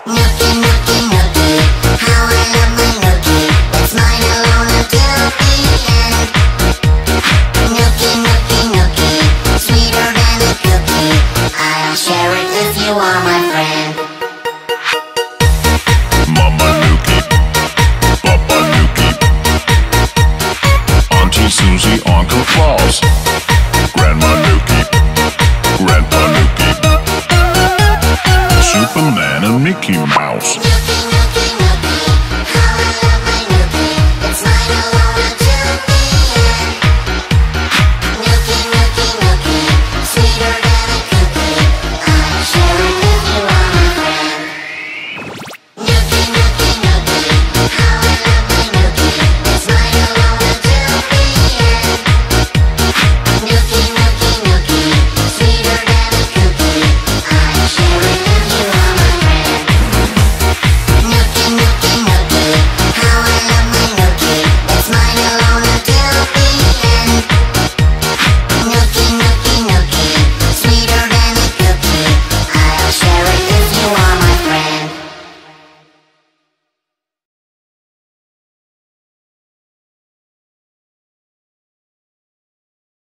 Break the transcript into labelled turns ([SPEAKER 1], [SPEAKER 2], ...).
[SPEAKER 1] Nookie, nookie, nookie, how I love my nookie. It's mine alone until the end. Nookie, nookie, nookie, sweeter than a cookie. I'll share it if you are my friend.
[SPEAKER 2] Mama Nookie, Papa Nookie, Auntie Susie, Uncle Claus, Grandma Nookie, Grandpa Nookie, Superman and Mickey Mouse.
[SPEAKER 1] Nookie, nookie.